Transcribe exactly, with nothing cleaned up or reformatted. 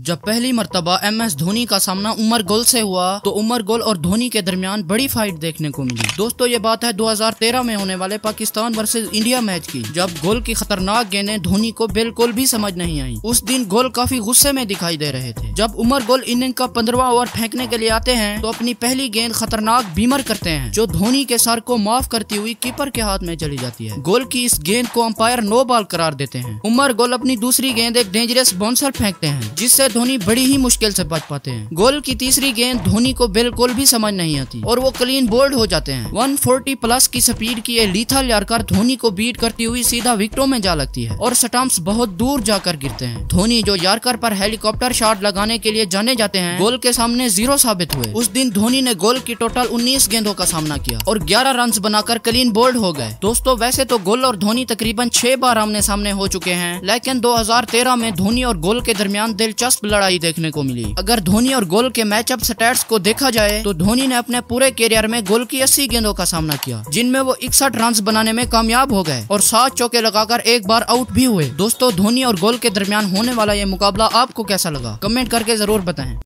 जब पहली मर्तबा एम एस धोनी का सामना उमर गुल से हुआ तो उमर गुल और धोनी के दरमियान बड़ी फाइट देखने को मिली। दोस्तों ये बात है दो हज़ार तेरह में होने वाले पाकिस्तान वर्सेस इंडिया मैच की, जब गुल की खतरनाक गेंदें धोनी को बिल्कुल भी समझ नहीं आई। उस दिन गुल काफी गुस्से में दिखाई दे रहे थे। जब उमर गुल इनिंग का पंद्रहवां ओवर फेंकने के लिए आते हैं तो अपनी पहली गेंद खतरनाक बीमर करते हैं जो धोनी के सर को माफ करती हुई कीपर के हाथ में चली जाती है। गुल की इस गेंद को अंपायर नो बॉल करार देते हैं। उमर गुल अपनी दूसरी गेंद एक डेंजरस बाउंसर फेंकते हैं जिससे धोनी बड़ी ही मुश्किल से बच पाते हैं। गोल की तीसरी गेंद धोनी को बिल्कुल भी समझ नहीं आती और वो क्लीन बोल्ड हो जाते हैं। एक सौ चालीस प्लस की स्पीड की ये लीथल यार्कर धोनी को बीट करती हुई सीधा विकेटों में जा लगती है और स्टंप्स बहुत दूर जाकर गिरते हैं। धोनी जो यार्कर पर हेलीकॉप्टर शॉट लगाने के लिए जाने जाते हैं, गोल के सामने जीरो साबित हुए। उस दिन धोनी ने गोल की टोटल उन्नीस गेंदों का सामना किया और ग्यारह रन बनाकर क्लीन बोल्ड हो गए। दोस्तों वैसे तो गोल और धोनी तकरीबन छह बार आमने सामने हो चुके हैं, लेकिन दो हज़ार तेरह में धोनी और गोल के दरमियान दिलचस्प लड़ाई देखने को मिली। अगर धोनी और गोल के मैचअप स्टैट्स को देखा जाए तो धोनी ने अपने पूरे करियर में गोल की अस्सी गेंदों का सामना किया जिनमें वो इकसठ रन बनाने में कामयाब हो गए और सात चौके लगाकर एक बार आउट भी हुए। दोस्तों धोनी और गोल के दरमियान होने वाला ये मुकाबला आपको कैसा लगा, कमेंट करके जरूर बताएं।